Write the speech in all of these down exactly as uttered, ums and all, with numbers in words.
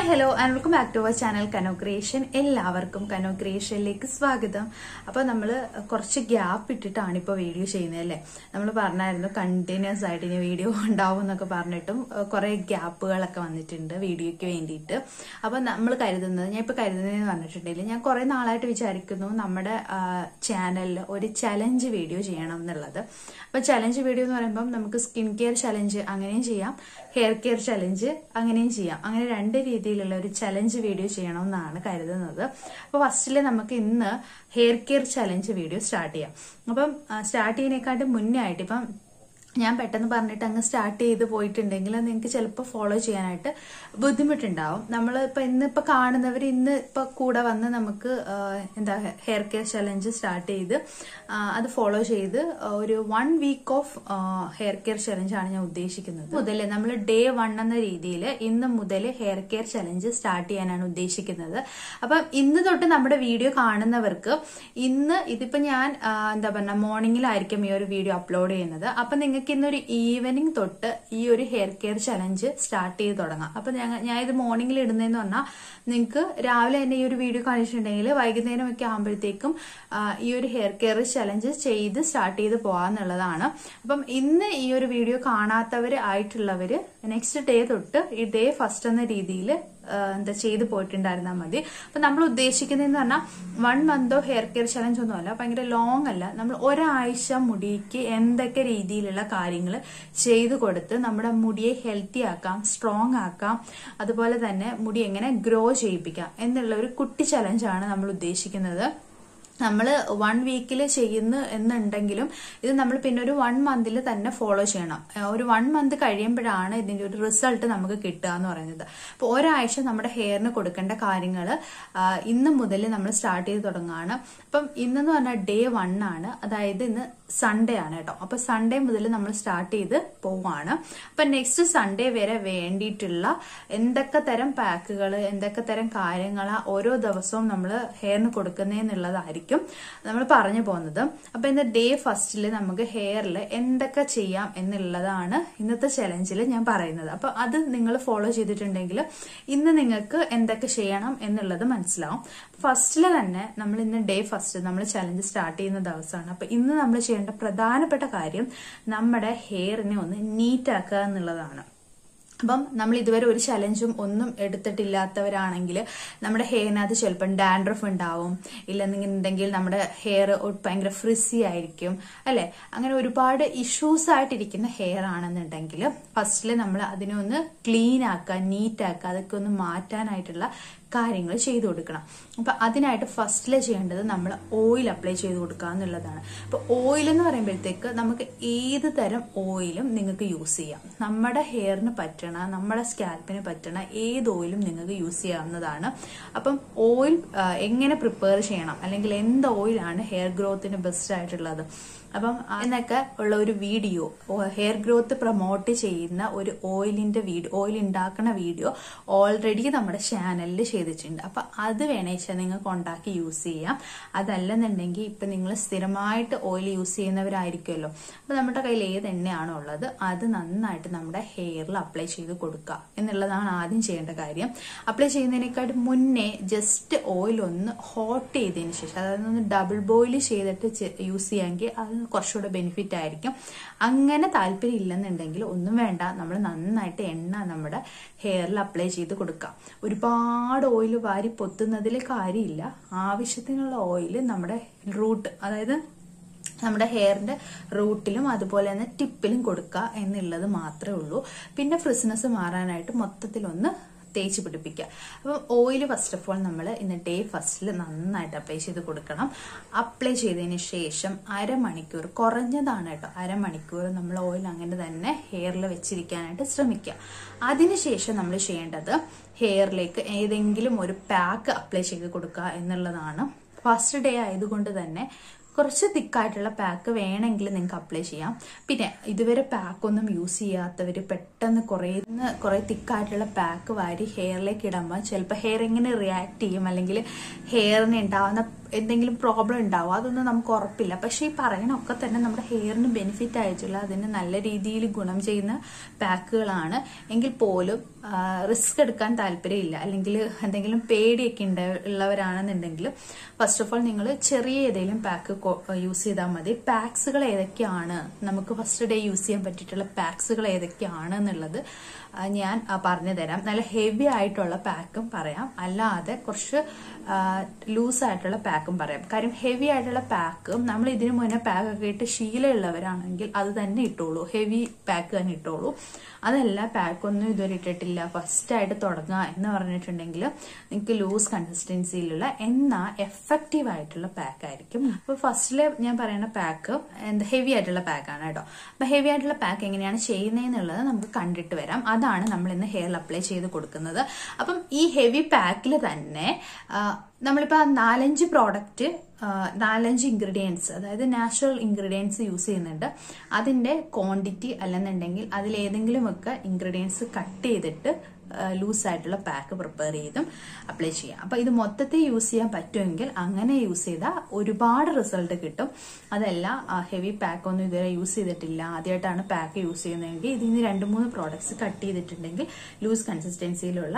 Hi hello and welcome back to our channel കനോ creation. എല്ലാവർക്കും കനോ ക്രിയേഷനിലേക്ക് സ്വാഗതം. അപ്പോൾ നമ്മൾ കുറച്ച് ഗ്യാപ്പ് ഇട്ടിട്ടാണ് ഇപ്പോൾ വീഡിയോ ചെയ്യുന്നത് അല്ലേ. നമ്മൾ പറഞ്ഞായിരുന്നു കണ്ടിന്യൂസ് ആയിട്ട് ഇനി വീഡിയോ ഉണ്ടാവും എന്നൊക്കെ പറഞ്ഞിട്ടും കുറേ ഗ്യാപ്പുകളൊക്കെ വന്നിട്ടുണ്ട് വീഡിയോയ്ക്ക് വേണ്ടിയിട്ട്. അപ്പോൾ നമ്മൾ കരുതുന്നത് ഞാൻ ഇപ്പോൾ കരുതുന്നതെന്ന് പറഞ്ഞിട്ടുണ്ടെങ്കിൽ ഞാൻ കുറേ നാളായിട്ട് വിചാരിക്കുന്നു നമ്മുടെ ചാനലിൽ ഒരു ചലഞ്ച് വീഡിയോ ചെയ്യണം എന്നുള്ളത്. അപ്പോൾ ചലഞ്ച് വീഡിയോ എന്ന് പറയുമ്പം നമുക്ക് സ്കിൻ കെയർ ചലഞ്ച് അങ്ങനെയും ചെയ്യാം, ഹെയർ കെയർ ചലഞ്ച് അങ്ങനെയും ചെയ്യാം. അങ്ങനെ രണ്ട് രീതിയിലുള്ള ഒരു ചലഞ്ച് വീഡിയോ ചെയ്യണമെന്നാണ് കരുതുന്നത്. അപ്പോൾ ഫസ്റ്റില് നമുക്ക് ഇന്ന് hair care challenge video start ചെയ്യാം. അപ്പം സ്റ്റാർട്ട് ചെയ്യുന്നതിനെക്കാട്ടും മുന്നേ ആയിട്ട് ഇപ്പം ഞാൻ പെട്ടെന്ന് പറഞ്ഞിട്ട് അങ്ങ് സ്റ്റാർട്ട് ചെയ്ത് പോയിട്ടുണ്ടെങ്കിൽ നിങ്ങൾക്ക് ചിലപ്പോൾ ഫോളോ ചെയ്യാനായിട്ട് ബുദ്ധിമുട്ടുണ്ടാവും. നമ്മൾ ഇപ്പൊ ഇന്നിപ്പോ കാണുന്നവർ ഇന്ന് ഇപ്പൊ കൂടെ വന്ന് നമുക്ക് എന്താ ഹെയർ കെയർ ചലഞ്ച് സ്റ്റാർട്ട് ചെയ്ത് അത് ഫോളോ ചെയ്ത് ഒരു one week of hair care challenge ആണ് ഞാൻ ഉദ്ദേശിക്കുന്നത്. മുതൽ നമ്മൾ ഡേ വൺ എന്ന രീതിയിൽ ഇന്ന് മുതൽ ഹെയർ കെയർ ചലഞ്ച് സ്റ്റാർട്ട് ചെയ്യാനാണ് ഉദ്ദേശിക്കുന്നത്. അപ്പം ഇന്ന് തൊട്ട് നമ്മുടെ വീഡിയോ കാണുന്നവർക്ക് ഇന്ന് ഇതിപ്പോ ഞാൻ എന്താ പറഞ്ഞ മോർണിംഗിലായിരിക്കും ഈ ഒരു വീഡിയോ അപ്ലോഡ് ചെയ്യുന്നത്. അപ്പൊ നിങ്ങൾക്ക് ഇന്നൊരു ഈവനിങ് തൊട്ട് ഈ ഒരു ഹെയർ കെയർ ചലഞ്ച് സ്റ്റാർട്ട് ചെയ്ത് തുടങ്ങാം. അപ്പൊ ഞാൻ ഇത് മോർണിംഗിൽ ഇടുന്നതെന്ന് പറഞ്ഞാൽ നിങ്ങൾക്ക് രാവിലെ തന്നെ ഈ ഒരു വീഡിയോ കാണിച്ചിട്ടുണ്ടെങ്കിൽ വൈകുന്നേരം ഒക്കെ ആകുമ്പോഴത്തേക്കും ഈ ഒരു ഹെയർ കെയർ ചലഞ്ച് ചെയ്ത് സ്റ്റാർട്ട് ചെയ്ത് പോകാന്നുള്ളതാണ്. അപ്പം ഇന്ന് ഈ ഒരു വീഡിയോ കാണാത്തവര് ആയിട്ടുള്ളവര് നെക്സ്റ്റ് ഡേ തൊട്ട് ഈ ഡേ ഫസ്റ്റ് എന്ന രീതിയിൽ എന്താ ചെയ്ത് പോയിട്ടുണ്ടായിരുന്നാൽ മതി. അപ്പൊ നമ്മൾ ഉദ്ദേശിക്കുന്നതെന്ന് പറഞ്ഞാൽ വൺ മന്തോ ഹെയർ കെയർ ചലഞ്ച് ഒന്നും അല്ല, ഭയങ്കര ലോങ് അല്ല. നമ്മൾ ഒരാഴ്ച മുടിക്ക് എന്തൊക്കെ രീതിയിലുള്ള കാര്യങ്ങൾ ചെയ്തു കൊടുത്ത് നമ്മുടെ മുടിയെ ഹെൽത്തി ആക്കാം, സ്ട്രോങ് ആക്കാം, അതുപോലെ തന്നെ മുടി എങ്ങനെ ഗ്രോ ചെയ്യിപ്പിക്കാം എന്നുള്ള ഒരു കുട്ടി ചലഞ്ചാണ് നമ്മൾ ഉദ്ദേശിക്കുന്നത്. നമ്മൾ വൺ വീക്കിൽ ചെയ്യുന്നു എന്നുണ്ടെങ്കിലും ഇത് നമ്മൾ പിന്നെ ഒരു വൺ മന്തിൽ തന്നെ ഫോളോ ചെയ്യണം. ഒരു വൺ മന്ത് കഴിയുമ്പോഴാണ് ഇതിന്റെ ഒരു റിസൾട്ട് നമുക്ക് കിട്ടുക എന്ന് പറയുന്നത്. അപ്പൊ ഒരാഴ്ച നമ്മുടെ ഹെയറിന് കൊടുക്കേണ്ട കാര്യങ്ങൾ ഇന്ന് മുതൽ നമ്മൾ സ്റ്റാർട്ട് ചെയ്ത് തുടങ്ങുകയാണ്. അപ്പം ഇന്നെന്ന് പറഞ്ഞാൽ ഡേ വൺ ആണ്, അതായത് ഇന്ന് സൺഡേ ആണ് കേട്ടോ. അപ്പൊ സൺഡേ മുതൽ നമ്മൾ സ്റ്റാർട്ട് ചെയ്ത് പോവാണ്. അപ്പൊ നെക്സ്റ്റ് സൺഡേ വരെ വേണ്ടിയിട്ടുള്ള എന്തൊക്കെ തരം പാക്കുകൾ എന്തൊക്കെ തരം കാര്യങ്ങളാ ഓരോ ദിവസവും നമ്മൾ ഹെയറിന് കൊടുക്കുന്നതെന്നുള്ളതായിരിക്കും നമ്മൾ പറഞ്ഞു പോകുന്നത്. അപ്പൊ ഇന്ന് ഡേ ഫസ്റ്റില് നമുക്ക് ഹെയറിൽ എന്തൊക്കെ ചെയ്യാം എന്നുള്ളതാണ് ഇന്നത്തെ ചലഞ്ചിൽ ഞാൻ പറയുന്നത്. അപ്പൊ അത് നിങ്ങൾ ഫോളോ ചെയ്തിട്ടുണ്ടെങ്കിൽ ഇന്ന് നിങ്ങൾക്ക് എന്തൊക്കെ ചെയ്യണം എന്നുള്ളത് മനസ്സിലാവും. ഫസ്റ്റില് തന്നെ നമ്മൾ ഇന്ന് ഡേ ഫസ്റ്റ് നമ്മൾ ചലഞ്ച് സ്റ്റാർട്ട് ചെയ്യുന്ന ദിവസമാണ്. അപ്പൊ ഇന്ന് നമ്മൾ ചെയ്യേണ്ട പ്രധാനപ്പെട്ട കാര്യം നമ്മുടെ ഹെയറിനെ ഒന്ന് നീറ്റ് ആക്കുക എന്നുള്ളതാണ്. അപ്പം നമ്മൾ ഇതുവരെ ഒരു ചലഞ്ചും ഒന്നും എടുത്തിട്ടില്ലാത്തവരാണെങ്കിൽ നമ്മുടെ ഹെയറിനകത്ത് ചിലപ്പം ഡാൻഡ്രഫ് ഉണ്ടാവും, ഇല്ലെന്നുണ്ടെങ്കിൽ നമ്മുടെ ഹെയർ ഭയങ്കര ഫ്രിസി ആയിരിക്കും അല്ലെ. അങ്ങനെ ഒരുപാട് ഇഷ്യൂസ് ആയിട്ടിരിക്കുന്ന ഹെയർ ആണെന്നുണ്ടെങ്കിൽ ഫസ്റ്റില് നമ്മൾ അതിനെ ഒന്ന് ക്ലീൻ ആക്കുക, നീറ്റ് ആക്കുക, അതൊക്കെ ഒന്ന് മാറ്റാനായിട്ടുള്ള കാര്യങ്ങൾ ചെയ്തു കൊടുക്കണം. അപ്പൊ അതിനായിട്ട് ഫസ്റ്റില് ചെയ്യേണ്ടത് നമ്മൾ ഓയിൽ അപ്ലൈ ചെയ്ത് കൊടുക്കുക എന്നുള്ളതാണ്. അപ്പൊ ഓയിൽ എന്ന് പറയുമ്പോഴത്തേക്ക് നമുക്ക് ഏത് തരം ഓയിലും നിങ്ങൾക്ക് യൂസ് ചെയ്യാം. നമ്മുടെ ഹെയറിന് പറ്റണ നമ്മുടെ സ്കാൽപ്പിന് പറ്റണ ഏത് ഓയിലും നിങ്ങൾക്ക് യൂസ് ചെയ്യാവുന്നതാണ്. അപ്പം ഓയിൽ എങ്ങനെ പ്രിപ്പയർ ചെയ്യണം അല്ലെങ്കിൽ എന്ത് ഓയിലാണ് ഹെയർ ഗ്രോത്തിന് ബെസ്റ്റ് ആയിട്ടുള്ളത് അപ്പം എന്നൊക്കെ ഉള്ള ഒരു വീഡിയോ, ഹെയർ ഗ്രോത്ത് പ്രൊമോട്ട് ചെയ്യുന്ന ഒരു ഓയിലിന്റെ വീഡിയോ, ഓയിൽ ഉണ്ടാക്കുന്ന വീഡിയോ ഓൾറെഡി നമ്മുടെ ചാനലിൽ ചെയ്തിട്ടുണ്ട്. അപ്പൊ അത് വേണേച്ചാൽ നിങ്ങൾക്ക് ഉണ്ടാക്കി യൂസ് ചെയ്യാം. അതല്ലെന്നുണ്ടെങ്കിൽ ഇപ്പൊ നിങ്ങൾ സ്ഥിരമായിട്ട് ഓയിൽ യൂസ് ചെയ്യുന്നവരായിരിക്കുമല്ലോ. അപ്പൊ നമ്മുടെ കയ്യിൽ ഏത് എണ്ണയാണോ ഉള്ളത് അത് നന്നായിട്ട് നമ്മുടെ ഹെയറിൽ അപ്ലൈ ചെയ്ത് കൊടുക്കുക എന്നുള്ളതാണ് ആദ്യം ചെയ്യേണ്ട കാര്യം. അപ്ലൈ ചെയ്യുന്നതിനേക്കാളും മുന്നേ ജസ്റ്റ് ഓയിൽ ഒന്ന് ഹോട്ട് ചെയ്തതിന് ശേഷം, അതായത് ഒന്ന് ഡബിൾ ബോയിൽ ചെയ്തിട്ട് യൂസ് ചെയ്യാമെങ്കിൽ അത് കുറച്ചുകൂടെ ബെനിഫിറ്റ് ആയിരിക്കും. അങ്ങനെ താല്പര്യം ഇല്ലെന്നുണ്ടെങ്കിൽ ഒന്നും വേണ്ട, നമ്മൾ നന്നായിട്ട് എണ്ണ നമ്മുടെ ഹെയറിൽ അപ്ലൈ ചെയ്ത് കൊടുക്കാം. ഒരുപാട് ഓയിൽ വാരി പൊത്തുന്നതിൽ കാര്യമില്ല. ആവശ്യത്തിനുള്ള ഓയിൽ നമ്മുടെ റൂട്ട്, അതായത് നമ്മുടെ ഹെയറിന്റെ റൂട്ടിലും അതുപോലെ തന്നെ ടിപ്പിലും കൊടുക്കുക എന്നുള്ളത് മാത്രമേ ഉള്ളൂ. പിന്നെ ഫ്രിസ്നെസ് മാറാനായിട്ട് മൊത്തത്തിലൊന്ന് തേച്ച് പിടിപ്പിക്കുക. അപ്പം ഓയിൽ ഫസ്റ്റ് ഓഫ് ഓൾ നമ്മൾ ഇന്ന് ഡേ ഫസ്റ്റിൽ നന്നായിട്ട് അപ്ലൈ ചെയ്ത് കൊടുക്കണം. അപ്ലൈ ചെയ്തതിന് ശേഷം അരമണിക്കൂർ, കുറഞ്ഞതാണ് കേട്ടോ, അരമണിക്കൂർ നമ്മൾ ഓയിൽ അങ്ങനെ തന്നെ ഹെയറിൽ വെച്ചിരിക്കാനായിട്ട് ശ്രമിക്കുക. അതിനുശേഷം നമ്മൾ ചെയ്യേണ്ടത് ഹെയറിലേക്ക് ഏതെങ്കിലും ഒരു പാക്ക് അപ്ലൈ ചെയ്ത് കൊടുക്കുക എന്നുള്ളതാണ്. ഫസ്റ്റ് ഡേ ആയതുകൊണ്ട് തന്നെ കുറച്ച് തിക്കായിട്ടുള്ള പാക്ക് വേണമെങ്കിൽ നിങ്ങൾക്ക് അപ്ലൈ ചെയ്യാം. പിന്നെ ഇതുവരെ പാക്കൊന്നും യൂസ് ചെയ്യാത്തവർ പെട്ടെന്ന് കുറേ കുറേ തിക്കായിട്ടുള്ള പാക്ക് വാരി ഹെയറിലേക്ക് ഇടുമ്പോൾ ചിലപ്പോൾ ഹെയർ എങ്ങനെ റിയാക്ട് ചെയ്യും അല്ലെങ്കിൽ ഹെയറിന് ഉണ്ടാവുന്ന എന്തെങ്കിലും പ്രോബ്ലം ഉണ്ടാവും അതൊന്നും നമുക്ക് ഉറപ്പില്ല. പക്ഷെ ഈ പറയണൊക്കെ തന്നെ നമ്മുടെ ഹെയറിന് ബെനിഫിറ്റ് ആയിട്ടുള്ള അതിന് നല്ല രീതിയിൽ ഗുണം ചെയ്യുന്ന പാക്കുകളാണ്. എങ്കിൽ പോലും റിസ്ക് എടുക്കാൻ താല്പര്യമില്ല അല്ലെങ്കിൽ എന്തെങ്കിലും പേടിയൊക്കെ ഉണ്ട് ഉള്ളവരാണെന്നുണ്ടെങ്കിൽ ഫസ്റ്റ് ഓഫ് ഓൾ നിങ്ങൾ ചെറിയ ഏതെങ്കിലും പാക്ക് യൂസ് ചെയ്താൽ മതി. പാക്സുകൾ ഏതൊക്കെയാണ്, നമുക്ക് ഫസ്റ്റ് ഡേ യൂസ് ചെയ്യാൻ പറ്റിയിട്ടുള്ള പാക്സുകൾ ഏതൊക്കെയാണ് എന്നുള്ളത് ഞാൻ പറഞ്ഞു തരാം. നല്ല ഹെവി ആയിട്ടുള്ള പാക്കും പറയാം, അല്ലാതെ കുറച്ച് ലൂസ് ആയിട്ടുള്ള പാക്കും പറയാം. കാര്യം ഹെവി ആയിട്ടുള്ള പാക്കും നമ്മൾ ഇതിനു മുന്നേ പാക്കൊക്കെ ഇട്ട് ശീലമുള്ളവരാണെങ്കിൽ അത് തന്നെ ഇട്ടോളൂ, ഹെവി പാക്ക് തന്നെ ഇട്ടോളൂ. അതല്ല പാക്കൊന്നും ഇതുവരെ ഇട്ടിട്ടില്ല, ഫസ്റ്റ് ആയിട്ട് തുടങ്ങുക എന്ന് പറഞ്ഞിട്ടുണ്ടെങ്കിൽ നിങ്ങൾക്ക് ലൂസ് കൺസിസ്റ്റൻസിയിലുള്ള എന്നാൽ എഫക്റ്റീവ് ആയിട്ടുള്ള പാക്ക് ആയിരിക്കും. അപ്പൊ ഫസ്റ്റില് ഞാൻ പറയുന്ന പാക്ക് എന്താ ഹെവി ആയിട്ടുള്ള പാക്കാണ് കേട്ടോ. അപ്പൊ ഹെവി ആയിട്ടുള്ള പാക്ക് എങ്ങനെയാണ് ചെയ്യുന്നതെന്നുള്ളത് നമുക്ക് കണ്ടിട്ട് വരാം. അതാണ് നമ്മൾ ഇന്ന് ഹെയറിൽ അപ്ലൈ ചെയ്ത് കൊടുക്കുന്നത്. അപ്പം ഈ ഹെവി പാക്കിൽ തന്നെ നമ്മളിപ്പോ നാലഞ്ച് പ്രോഡക്റ്റ് നാലഞ്ച് ഇൻഗ്രീഡിയൻസ് അതായത് നാച്ചുറൽ ഇൻഗ്രീഡിയൻസ് യൂസ് ചെയ്യുന്നുണ്ട്. അതിന്റെ ക്വാണ്ടിറ്റി അല്ലെന്നുണ്ടെങ്കിൽ അതിലേതെങ്കിലുമൊക്കെ ഇൻഗ്രീഡിയൻസ് കട്ട് ചെയ്തിട്ട് ലൂസ് ആയിട്ടുള്ള പാക്ക് പ്രിപ്പയർ ചെയ്തും അപ്ലൈ ചെയ്യാം. അപ്പൊ ഇത് മൊത്തത്തിൽ യൂസ് ചെയ്യാൻ പറ്റുമെങ്കിൽ അങ്ങനെ യൂസ് ചെയ്താൽ ഒരുപാട് റിസൾട്ട് കിട്ടും. അതല്ല ഹെവി പാക്ക് ഒന്നും ഇതുവരെ യൂസ് ചെയ്തിട്ടില്ല, ആദ്യമായിട്ടാണ് പാക്ക് യൂസ് ചെയ്യുന്നതെങ്കിൽ ഇതിന് രണ്ട് മൂന്ന് പ്രോഡക്ട്സ് കട്ട് ചെയ്തിട്ടുണ്ടെങ്കിൽ ലൂസ് കൺസിസ്റ്റൻസിയിലുള്ള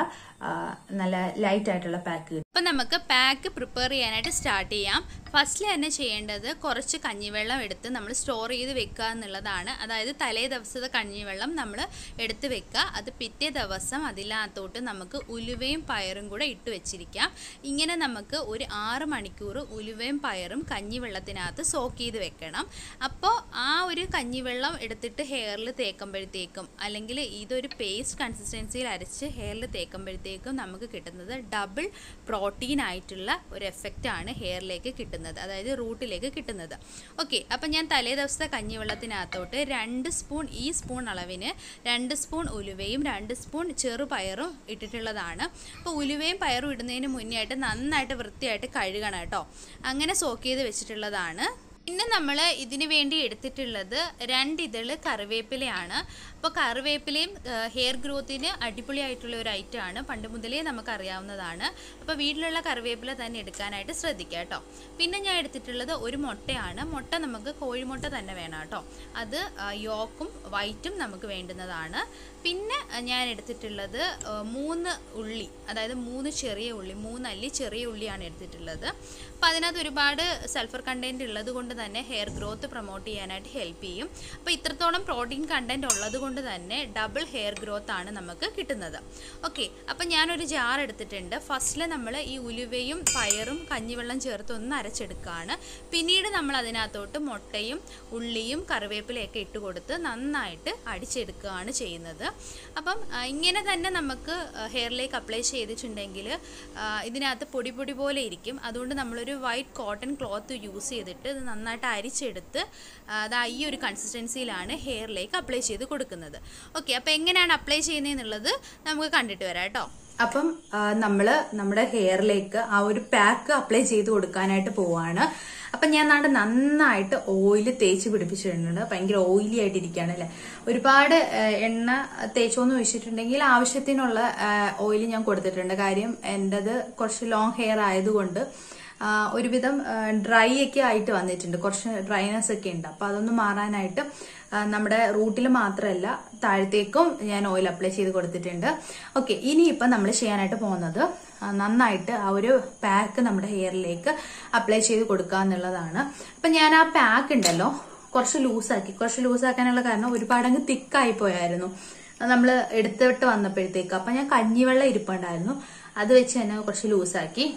നല്ല ലൈറ്റ് ആയിട്ടുള്ള പാക്ക് കിട്ടും. അപ്പൊ നമുക്ക് പാക്ക് പ്രിപ്പയർ ചെയ്യാനായിട്ട് സ്റ്റാർട്ട് ചെയ്യാം. ഫസ്റ്റിൽ തന്നെ ചെയ്യേണ്ടത് കുറച്ച് കഞ്ഞിവെള്ളം എടുത്ത് നമ്മൾ സ്റ്റോർ ചെയ്ത് വെക്കുക എന്നുള്ളതാണ്. അതായത് തലേ ദിവസത്തെ കഞ്ഞിവെള്ളം നമ്മൾ എടുത്ത് വെക്കുക. അത് പിറ്റേ ദിവസം അതിനകത്തോട്ട് നമുക്ക് ഉലുവയും പയറും കൂടെ ഇട്ട് വെച്ചിരിക്കാം. ഇങ്ങനെ നമുക്ക് ഒരു ആറ് മണിക്കൂർ ഉലുവയും പയറും കഞ്ഞിവെള്ളത്തിനകത്ത് സോക്ക് ചെയ്ത് വെക്കണം. അപ്പോൾ ആ ഒരു കഞ്ഞിവെള്ളം എടുത്തിട്ട് ഹെയറിൽ തേക്കുമ്പോഴത്തേക്കും അല്ലെങ്കിൽ ഇതൊരു പേസ്റ്റ് കൺസിസ്റ്റൻസിയിൽ അരച്ച് ഹെയറിൽ തേക്കുമ്പോഴത്തേക്കും നമുക്ക് കിട്ടുന്നത് ഡബിൾ പ്രോട്ടീൻ ആയിട്ടുള്ള ഒരു എഫക്റ്റ് ആണ് ഹെയറിലേക്ക് കിട്ടുന്നത്, അതായത് റൂട്ടിലേക്ക് കിട്ടുന്നത്. ഓക്കെ, അപ്പം ഞാൻ തലേ ദിവസത്തെ കഞ്ഞിവെള്ളത്തിനകത്തോട്ട് രണ്ട് സ്പൂൺ ഈ സ്പൂൺ അളവിന് രണ്ട് സ്പൂൺ ഉലുവയും രണ്ട് സ്പൂൺ ചെറുപയറും ഇട്ടിട്ടുള്ളതാണ്. അപ്പോൾ ഉലുവയും പയറും ഇടുന്നതിന് മുന്നേ ആയിട്ട് നന്നായിട്ട് വൃത്തിയായിട്ട് കഴുകണം കേട്ടോ. അങ്ങനെ സോക്ക് ചെയ്ത് വെച്ചിട്ടുള്ളതാണ്. പിന്നെ നമ്മൾ ഇതിന് വേണ്ടി എടുത്തിട്ടുള്ളത് രണ്ടിതള് കറിവേപ്പിലയാണ്. അപ്പോൾ കറിവേപ്പിലയും ഹെയർ ഗ്രോത്തിന് അടിപൊളിയായിട്ടുള്ള ഒരു ഐറ്റമാണ്, പണ്ട് മുതലേ നമുക്കറിയാവുന്നതാണ്. അപ്പോൾ വീട്ടിലുള്ള കറിവേപ്പില തന്നെ എടുക്കാനായിട്ട് ശ്രദ്ധിക്കുക കേട്ടോ. പിന്നെ ഞാൻ എടുത്തിട്ടുള്ളത് ഒരു മുട്ടയാണ്. മുട്ട നമുക്ക് കോഴിമുട്ട തന്നെ വേണം കേട്ടോ. അത് യോക്കും വൈറ്റും നമുക്ക് വേണ്ടുന്നതാണ്. പിന്നെ ഞാൻ എടുത്തിട്ടുള്ളത് മൂന്ന് ഉള്ളി, അതായത് മൂന്ന് ചെറിയ ഉള്ളി, മൂന്നല്ലി ചെറിയ ഉള്ളിയാണ് എടുത്തിട്ടുള്ളത്. അപ്പോൾ അതിനകത്ത് ഒരുപാട് സൾഫർ കണ്ടൻറ്റ് ഉള്ളത് കൊണ്ട് തന്നെ ഹെയർ ഗ്രോത്ത് പ്രൊമോട്ട് ചെയ്യാനായിട്ട് ഹെൽപ്പ് ചെയ്യും. അപ്പോൾ ഇത്രത്തോളം പ്രോട്ടീൻ കണ്ടൻറ്റ് ഉള്ളത് കൊണ്ട് തന്നെ ഡബിൾ ഹെയർ ഗ്രോത്ത് ആണ് നമുക്ക് കിട്ടുന്നത്. ഓക്കെ, അപ്പം ഞാനൊരു ജാർ എടുത്തിട്ടുണ്ട്. ഫസ്റ്റിൽ നമ്മൾ ഈ ഉലുവയും പയറും കഞ്ഞിവെള്ളം ചേർത്ത് ഒന്ന് അരച്ചെടുക്കുകയാണ്. പിന്നീട് നമ്മൾ അതിനകത്തോട്ട് മുട്ടയും ഉള്ളിയും കറിവേപ്പിലയൊക്കെ ഇട്ട് കൊടുത്ത് നന്നായിട്ട് അടിച്ചെടുക്കുകയാണ് ചെയ്യുന്നത്. അപ്പം ഇങ്ങനെ തന്നെ നമുക്ക് ഹെയറിലേക്ക് അപ്ലൈ ചെയ്തിട്ടുണ്ടെങ്കിൽ ഇതിനകത്ത് പൊടി പൊടി പോലെ ഇരിക്കും. അതുകൊണ്ട് നമ്മളൊരു വൈറ്റ് കോട്ടൺ ക്ലോത്ത് യൂസ് ചെയ്തിട്ട് ഇത് നന്നായിട്ട് അരിച്ചെടുത്ത് അതാ ഈ ഒരു കൺസിസ്റ്റൻസിയിലാണ് ഹെയറിലേക്ക് അപ്ലൈ ചെയ്ത് കൊടുക്കുന്നത്. ഓക്കെ, അപ്പോൾ എങ്ങനെയാണ് അപ്ലൈ ചെയ്യുന്നതെന്നുള്ളത് നമുക്ക് കണ്ടിട്ട് വരാം കേട്ടോ. അപ്പം നമ്മള് നമ്മുടെ ഹെയറിലേക്ക് ആ ഒരു പാക്ക് അപ്ലൈ ചെയ്ത് കൊടുക്കാനായിട്ട് പോവാണ്. അപ്പൊ ഞാൻ നാട് നന്നായിട്ട് ഓയിൽ തേച്ച് പിടിപ്പിച്ചിട്ടുണ്ട്. ഭയങ്കര ഓയിലി ആയിട്ടിരിക്കുകയാണ് അല്ലെ. ഒരുപാട് എണ്ണ തേച്ചോന്ന് വെച്ചിട്ടുണ്ടെങ്കിൽ ആവശ്യത്തിനുള്ള ഓയിൽ ഞാൻ കൊടുത്തിട്ടുണ്ട്. കാര്യം എന്റേത് കുറച്ച് ലോങ് ഹെയർ ആയതുകൊണ്ട് ഒരുവിധം ഡ്രൈ ഒക്കെ ആയിട്ട് വന്നിട്ടുണ്ട്, കുറച്ച് ഡ്രൈനെസ് ഒക്കെ ഉണ്ട്. അപ്പൊ അതൊന്ന് മാറാനായിട്ട് നമ്മുടെ റൂട്ടിൽ മാത്രമല്ല താഴത്തേക്കും ഞാൻ ഓയിൽ അപ്ലൈ ചെയ്ത് കൊടുത്തിട്ടുണ്ട്. ഓക്കെ, ഇനിയിപ്പം നമ്മൾ ചെയ്യാനായിട്ട് പോകുന്നത് നന്നായിട്ട് ആ ഒരു പാക്ക് നമ്മുടെ ഹെയറിലേക്ക് അപ്ലൈ ചെയ്ത് കൊടുക്കുക എന്നുള്ളതാണ്. അപ്പൊ ഞാൻ ആ പാക്ക് ഉണ്ടല്ലോ കുറച്ച് ലൂസാക്കി, കുറച്ച് ലൂസാക്കാനുള്ള കാരണം ഒരുപാട് അങ്ങ് തിക്കായി പോയായിരുന്നു നമ്മൾ എടുത്തിട്ട് വന്നപ്പോഴത്തേക്ക്. അപ്പൊ ഞാൻ കഞ്ഞിവെള്ളം ഇരിപ്പുണ്ടായിരുന്നു, അത് വെച്ച് തന്നെ കുറച്ച് ലൂസാക്കി.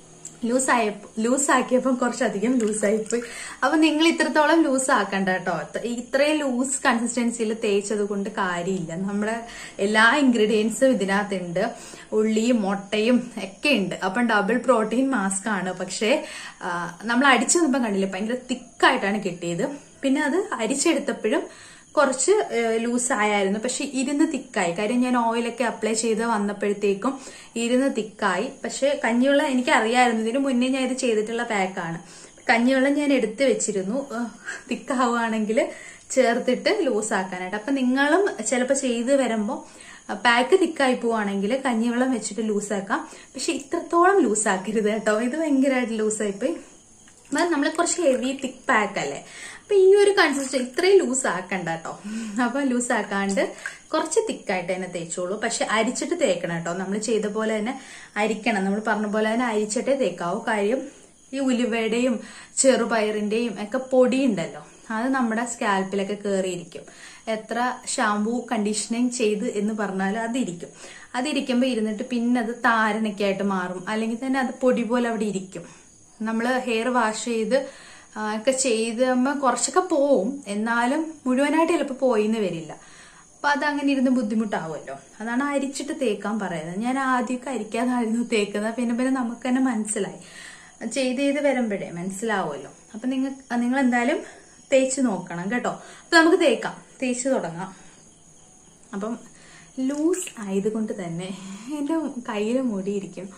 ലൂസായ ലൂസാക്കിയപ്പം കുറച്ചധികം ലൂസായിപ്പോയി. അപ്പൊ നിങ്ങൾ ഇത്രത്തോളം ലൂസ് ആക്കണ്ട കേട്ടോ. ഇത്രയും ലൂസ് കൺസിസ്റ്റൻസിയിൽ തേച്ചത് കൊണ്ട് കാര്യമില്ല. നമ്മുടെ എല്ലാ ഇൻഗ്രീഡിയൻസും ഇതിനകത്തുണ്ട്, ഉള്ളിയും മുട്ടയും ഒക്കെ ഉണ്ട്. അപ്പം ഡബിൾ പ്രോട്ടീൻ മാസ്ക് ആണ്. പക്ഷേ നമ്മൾ അടിച്ചു വന്നപ്പം കണ്ടില്ലേ, ഭയങ്കര തിക്കായിട്ടാണ് കിട്ടിയത്. പിന്നെ അത് അരിച്ചെടുത്തപ്പോഴും കുറച്ച് ലൂസ് ആയായിരുന്നു, പക്ഷെ ഇരുന്ന് തിക്കായി. കാര്യം ഞാൻ ഓയിലൊക്കെ അപ്ലൈ ചെയ്ത് വന്നപ്പോഴത്തേക്കും ഇരുന്ന് തിക്കായി. പക്ഷെ കഞ്ഞിവെള്ളം എനിക്ക് അറിയാമായിരുന്നു, ഇതിനു മുന്നേ ഞാൻ ഇത് ചെയ്തിട്ടുള്ള പാക്കാണ്. കഞ്ഞിവെള്ളം ഞാൻ എടുത്തു വെച്ചിരുന്നു, തിക്കാവുകയാണെങ്കിൽ ചേർത്തിട്ട് ലൂസ് ആക്കാനായിട്ട്. അപ്പൊ നിങ്ങളും ചിലപ്പോൾ ചെയ്ത് വരുമ്പോൾ പാക്ക് തിക്കായി പോവാണെങ്കിൽ കഞ്ഞിവെള്ളം വെച്ചിട്ട് ലൂസാക്കാം. പക്ഷെ ഇത്രത്തോളം ലൂസാക്കരുത് കേട്ടോ, ഇത് ഭയങ്കരമായിട്ട് ലൂസായിപ്പോയി. അപ്പൊ നമ്മൾ കുറച്ച് ഹെവി തിക്ക് പാക്ക് അല്ലേ, അപ്പൊ ഈ ഒരു കൺസിസ്റ്റൻസി ഇത്രയും ലൂസ് ആക്കണ്ട കേട്ടോ. അപ്പൊ ലൂസ് ആക്കാണ്ട് കുറച്ച് തിക്കായിട്ട് തന്നെ തേച്ചോളൂ. പക്ഷെ അരിച്ചിട്ട് തേക്കണം കേട്ടോ. നമ്മൾ ചെയ്ത പോലെ തന്നെ അരിക്കണം. നമ്മൾ പറഞ്ഞ പോലെ തന്നെ അരിച്ചിട്ടേ തേക്കാവൂ. കാര്യം ഈ ഉലുവയുടെയും ചെറുപയറിന്റെയും ഒക്കെ പൊടി ഉണ്ടല്ലോ, അത് നമ്മുടെ സ്കാൽപ്പിലൊക്കെ കയറിയിരിക്കും. എത്ര ഷാമ്പൂ കണ്ടീഷനിങ് ചെയ്ത് എന്ന് പറഞ്ഞാലും അതിരിക്കും. അതിരിക്കുമ്പോൾ ഇരുന്നിട്ട് പിന്നെ അത് താരനൊക്കെ ആയിട്ട് മാറും, അല്ലെങ്കിൽ തന്നെ അത് പൊടി പോലെ അവിടെ ഇരിക്കും. നമ്മള് ഹെയർ വാഷ് ചെയ്ത് ഒക്കെ ചെയ്തുമ്പോ കുറച്ചൊക്കെ പോവും, എന്നാലും മുഴുവനായിട്ട് ചിലപ്പോൾ പോയിന്ന് വരില്ല. അപ്പൊ അതങ്ങനെ ഇരുന്ന് ബുദ്ധിമുട്ടാവുമല്ലോ. അതാണ് അരിച്ചിട്ട് തേക്കാൻ പറയുന്നത്. ഞാൻ ആദ്യമൊക്കെ അരിക്കാതായിരുന്നു തേക്കുന്നത്, പിന്നെ പിന്നെ നമുക്ക് തന്നെ മനസ്സിലായി, ചെയ്ത് ചെയ്ത് വരുമ്പോഴേ മനസ്സിലാവുമല്ലോ. അപ്പൊ നിങ്ങൾ നിങ്ങൾ എന്തായാലും തേച്ച് നോക്കണം കേട്ടോ. അപ്പൊ നമുക്ക് തേക്കാം, തേച്ച് തുടങ്ങാം. അപ്പം ലൂസ് ആയതുകൊണ്ട് തന്നെ എന്റെ കയ്യിൽ മുടിയിരിക്കും.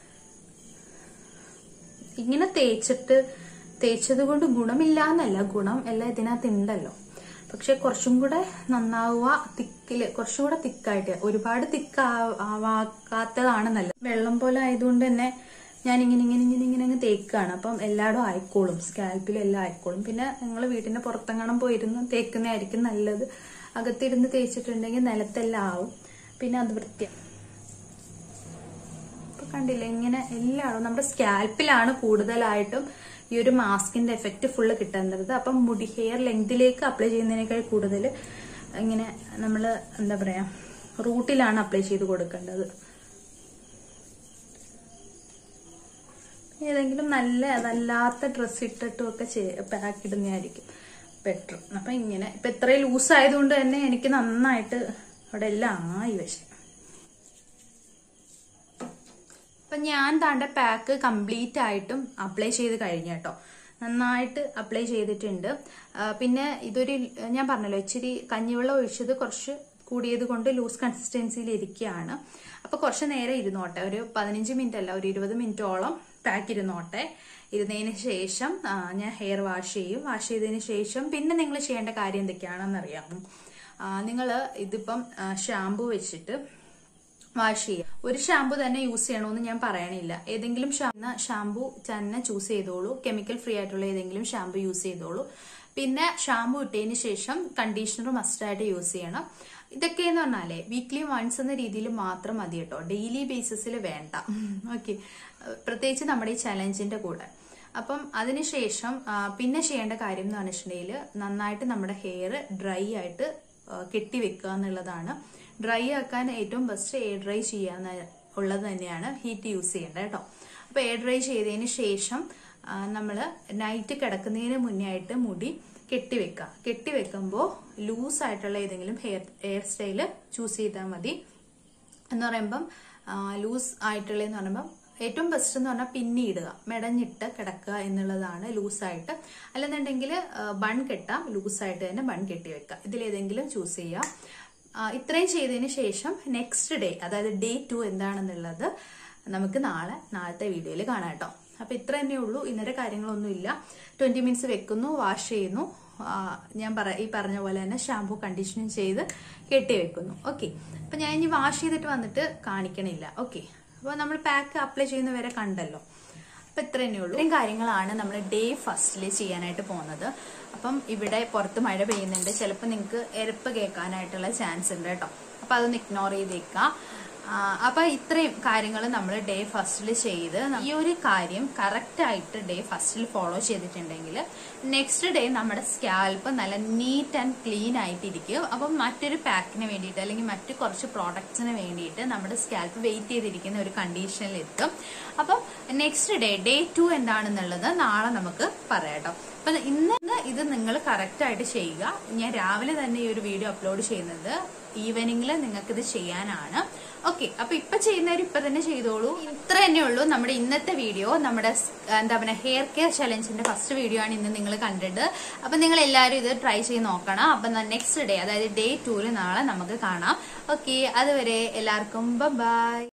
ഇങ്ങനെ തേച്ചിട്ട് തേച്ചത് കൊണ്ട് ഗുണമില്ല എന്നല്ല, ഗുണം എല്ലാം ഇതിനകത്ത് ഉണ്ടല്ലോ. പക്ഷെ കുറച്ചും കൂടെ നന്നാവുക തിക്കില്, കുറച്ചും കൂടെ തിക്കായിട്ട്, ഒരുപാട് തിക്ക് ആവാക്കാത്തതാണ് നല്ലത്. വെള്ളം പോലെ ആയതുകൊണ്ട് തന്നെ ഞാൻ ഇങ്ങനെ ഇങ്ങനെ ഇങ്ങനെ ഇങ്ങനെ അങ്ങ് തേക്കാണ്. അപ്പം എല്ലായിടും ആയിക്കോളും, സ്കാൽപ്പിലും എല്ലാം ആയിക്കോളും. പിന്നെ നിങ്ങൾ വീട്ടിന്റെ പുറത്തെങ്ങാനും പോയിരുന്ന് തേക്കുന്നതായിരിക്കും നല്ലത്. അകത്തിരുന്ന് തേച്ചിട്ടുണ്ടെങ്കിൽ നിലത്തെല്ലാം ആവും, പിന്നെ അത് വൃത്തിയാ. ഇപ്പൊ കണ്ടില്ലേ, ഇങ്ങനെ എല്ലായിടും നമ്മുടെ സ്കാൽപ്പിലാണ് കൂടുതലായിട്ടും ഈ ഒരു മാസ്കിന്റെ എഫക്ട് ഫുള്ള് കിട്ടുന്നത്. അപ്പം മുടി ഹെയർ ലെങ്തിലേക്ക് അപ്ലൈ ചെയ്യുന്നതിനേക്കാൾ കൂടുതൽ ഇങ്ങനെ നമ്മള് എന്താ പറയാ റൂട്ടിലാണ് അപ്ലൈ ചെയ്ത് കൊടുക്കേണ്ടത്. ഏതെങ്കിലും നല്ല അതല്ലാത്ത ഡ്രസ് ഇട്ടിട്ടും ഒക്കെ പാക്ക് ഇടുന്നതായിരിക്കും ബെറ്റർ. അപ്പൊ ഇങ്ങനെ ഇപ്പൊ ഇത്രയും ലൂസ് ആയതുകൊണ്ട് തന്നെ എനിക്ക് നന്നായിട്ട് അവിടെ എല്ലാം ആയി. പക്ഷെ അപ്പൊ ഞാൻ താണ്ട പാക്ക് കംപ്ലീറ്റ് ആയിട്ടും അപ്ലൈ ചെയ്ത് കഴിഞ്ഞു കേട്ടോ. നന്നായിട്ട് അപ്ലൈ ചെയ്തിട്ടുണ്ട്. പിന്നെ ഇതൊരു ഞാൻ പറഞ്ഞല്ലോ ഇച്ചിരി കഞ്ഞിവെള്ളം ഒഴിച്ചത് കുറച്ച് കൂടിയത് കൊണ്ട് ലൂസ് കൺസിസ്റ്റൻസിയിൽ ഇരിക്കുകയാണ്. അപ്പൊ കുറച്ച് നേരം ഇരുന്നോട്ടെ, ഒരു പതിനഞ്ച് മിനിറ്റ് അല്ല ഒരു ഇരുപത് മിനിറ്റോളം പാക്ക് ഇരുന്നോട്ടെ. ഇരുന്നതിന് ശേഷം ഞാൻ ഹെയർ വാഷ് ചെയ്യും. വാഷ് ചെയ്തതിന് ശേഷം പിന്നെ നിങ്ങൾ ചെയ്യേണ്ട കാര്യം എന്തൊക്കെയാണെന്ന് അറിയാമോ? നിങ്ങൾ ഇതിപ്പം ഷാമ്പു വെച്ചിട്ട് വാഷ് ചെയ്യുക. ഒരു ഷാമ്പു തന്നെ യൂസ് ചെയ്യണമെന്ന് ഞാൻ പറയണില്ല. ഏതെങ്കിലും ഷാമ്പു തന്നെ ചൂസ് ചെയ്തോളൂ. കെമിക്കൽ ഫ്രീ ആയിട്ടുള്ള ഏതെങ്കിലും ഷാമ്പു യൂസ് ചെയ്തോളൂ. പിന്നെ ഷാമ്പു ഇട്ടതിന് ശേഷം കണ്ടീഷണർ മസ്റ്റായിട്ട് യൂസ് ചെയ്യണം. ഇതൊക്കെ എന്ന് പറഞ്ഞാലേ വീക്ക്ലി വൺസ് എന്ന രീതിയിൽ മാത്രം മതി കേട്ടോ, ഡെയിലി ബേസിസിൽ വേണ്ട. ഓക്കെ, പ്രത്യേകിച്ച് നമ്മുടെ ഈ ചലഞ്ചിന്റെ കൂടെ. അപ്പം അതിനുശേഷം പിന്നെ ചെയ്യേണ്ട കാര്യം എന്ന് പറഞ്ഞിട്ടുണ്ടെങ്കിൽ നന്നായിട്ട് നമ്മുടെ ഹെയർ ഡ്രൈ ആയിട്ട് കെട്ടിവെക്കുക എന്നുള്ളതാണ്. ഡ്രൈ ആക്കാൻ ഏറ്റവും ബെസ്റ്റ് എയർ ഡ്രൈ ചെയ്യാന്ന് ഉള്ളത് തന്നെയാണ്. ഹീറ്റ് യൂസ് ചെയ്യേണ്ടത് കേട്ടോ. അപ്പൊ എയർ ഡ്രൈ ചെയ്തതിന് ശേഷം നമ്മള് നൈറ്റ് കിടക്കുന്നതിന് മുന്നേ ആയിട്ട് മുടി കെട്ടിവെക്കുക. കെട്ടിവെക്കുമ്പോൾ ലൂസ് ആയിട്ടുള്ള ഏതെങ്കിലും ഹെയർ ഹെയർ സ്റ്റൈല് ചൂസ് ചെയ്താൽ മതി. എന്ന് പറയുമ്പം ലൂസ് ആയിട്ടുള്ളതെന്ന് പറയുമ്പം ഏറ്റവും ബെസ്റ്റ് എന്ന് പറഞ്ഞാൽ പിന്നി ഇടുക, മെടഞ്ഞിട്ട് കിടക്കുക എന്നുള്ളതാണ് ലൂസായിട്ട്. അല്ലെന്നുണ്ടെങ്കിൽ ബൺ കെട്ടാം, ലൂസായിട്ട് തന്നെ ബൺ കെട്ടി വെക്കുക. ഇതിലേതെങ്കിലും ചൂസ് ചെയ്യാം. ഇത്രയും ചെയ്തതിന് ശേഷം നെക്സ്റ്റ് ഡേ, അതായത് ഡേ ടു എന്താണെന്നുള്ളത് നമുക്ക് നാളെ നാളത്തെ വീഡിയോയിൽ കാണാം കേട്ടോ. അപ്പൊ ഇത്ര തന്നെ ഉള്ളൂ. ഇന്നത്തെ കാര്യങ്ങളൊന്നുമില്ല. ട്വന്റി മിനിറ്റ്സ് വെക്കുന്നു, വാഷ് ചെയ്യുന്നു, ഞാൻ പറ ഈ പറഞ്ഞ പോലെ തന്നെ ഷാമ്പൂ കണ്ടീഷനിങ് ചെയ്ത് കെട്ടി വെക്കുന്നു. ഓക്കെ, അപ്പൊ ഞാൻ ഇനി വാഷ് ചെയ്തിട്ട് വന്നിട്ട് കാണിക്കണില്ല. ഓക്കെ, അപ്പൊ നമ്മൾ പാക്ക് അപ്ലൈ ചെയ്യുന്നവരെ കണ്ടല്ലോ. അപ്പൊ ഇത്ര തന്നെ ഉള്ളൂ. ഇത്രയും കാര്യങ്ങളാണ് നമ്മൾ ഡേ ഫസ്റ്റിൽ ചെയ്യാനായിട്ട് പോകുന്നത്. അപ്പം ഇവിടെ പുറത്ത് മഴ പെയ്യുന്നുണ്ട്, ചിലപ്പോൾ നിങ്ങൾക്ക് എരപ്പ് കേൾക്കാനായിട്ടുള്ള ചാൻസ് ഉണ്ട് കേട്ടോ. അപ്പൊ അതൊന്ന് ഇഗ്നോർ ചെയ്തേക്കാം. അപ്പൊ ഇത്രയും കാര്യങ്ങൾ നമ്മൾ ഡേ ഫസ്റ്റിൽ ചെയ്ത് ഈ ഒരു കാര്യം കറക്റ്റ് ആയിട്ട് ഡേ ഫസ്റ്റിൽ ഫോളോ ചെയ്തിട്ടുണ്ടെങ്കിൽ നെക്സ്റ്റ് ഡേ നമ്മുടെ സ്കാൽപ്പ് നല്ല നീറ്റ് ആൻഡ് ക്ലീൻ ആയിട്ടിരിക്കും. അപ്പം മറ്റൊരു പാക്കിന് വേണ്ടിയിട്ട് അല്ലെങ്കിൽ മറ്റു കുറച്ച് പ്രോഡക്ട്സിന് വേണ്ടിയിട്ട് നമ്മുടെ സ്കാൽപ്പ് വെയിറ്റ് ചെയ്തിരിക്കുന്ന ഒരു കണ്ടീഷനിൽ എത്തും. അപ്പം നെക്സ്റ്റ് ഡേ ഡേ ടു എന്താണെന്നുള്ളത് നാളെ നമുക്ക് പറയാം കേട്ടോ. അപ്പൊ ഇന്ന് ഇത് നിങ്ങൾ കറക്റ്റ് ആയിട്ട് ചെയ്യുക. ഞാൻ രാവിലെ തന്നെ ഈ ഒരു വീഡിയോ അപ്ലോഡ് ചെയ്യുന്നത് ഈവനിങ്ങിൽ നിങ്ങൾക്ക് ഇത് ചെയ്യാനാണ്. ഓക്കെ, അപ്പൊ ഇപ്പൊ ചെയ്യുന്നവർ ഇപ്പൊ തന്നെ ചെയ്തോളൂ. ഇത്ര തന്നെ ഉള്ളൂ നമ്മുടെ ഇന്നത്തെ വീഡിയോ. നമ്മുടെ എന്താ പറയുക ഹെയർ കെയർ ചലഞ്ചിന്റെ ഫസ്റ്റ് വീഡിയോ ആണ് ഇന്ന് നിങ്ങൾ കണ്ടിട്ട്. അപ്പൊ നിങ്ങൾ എല്ലാവരും ഇത് ട്രൈ ചെയ്ത് നോക്കണം. അപ്പൊ നെക്സ്റ്റ് ഡേ, അതായത് ഡേ ടൂല് നാളെ നമുക്ക് കാണാം. ഓക്കെ, അതുവരെ എല്ലാവർക്കും ബൈ.